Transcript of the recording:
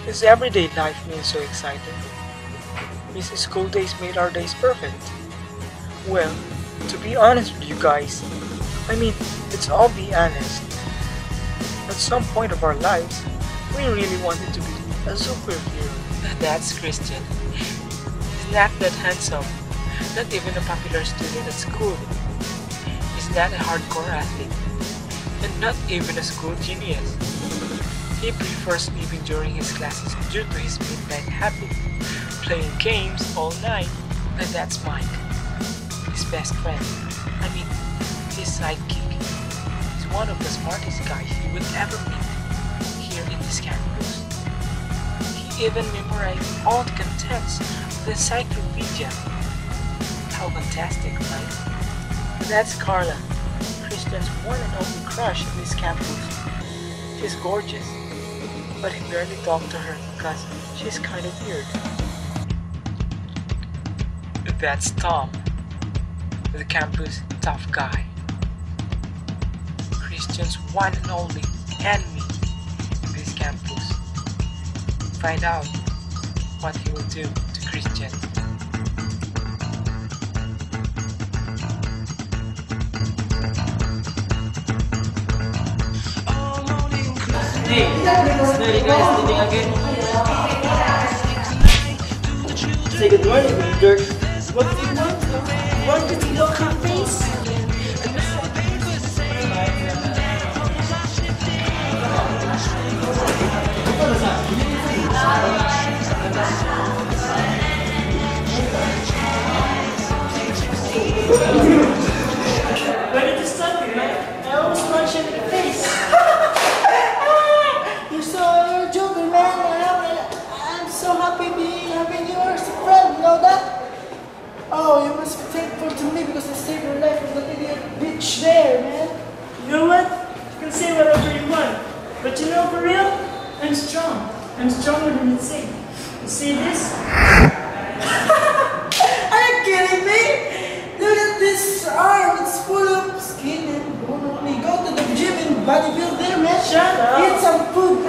His everyday life means so exciting. His school days made our days perfect. Well, to be honest with you guys, let's all be honest. At some point of our lives, we really wanted to be a superhero. That's Christian. He's not that handsome, not even a popular student at school. He's not a hardcore athlete, and not even a school genius. He prefers sleeping during his classes due to his midnight habit, playing games all night, and that's Mike, his best friend. His sidekick. He's one of the smartest guys you would ever meet here in this campus. He even memorized all the contents of the encyclopedia. How fantastic, right? That's Carla, Christian's one and only crush in this campus. She's gorgeous, but he barely talked to her because she's kind of weird. That's Tom, the campus tough guy. Christian's one and only enemy in this campus. Find out what he will do to Christian. Hey, smelly guy is sleeping again. Say good morning, Dirk. What do you want? Want to see your face? Where did you start me, man? I always punch you in the face. You're so joking, man. I'm so happy having you as a friend. You know that? Oh, you must be thankful to me because I saved your life from that idiot bitch there, man. You know what? You can say whatever you want. But you know, for real, I'm strong. I'm stronger than you think. You see this? Are you kidding me? Look at this arm. It's full of skin and bone only. Go to the gym and bodybuild there, man. Shut up. Eat some food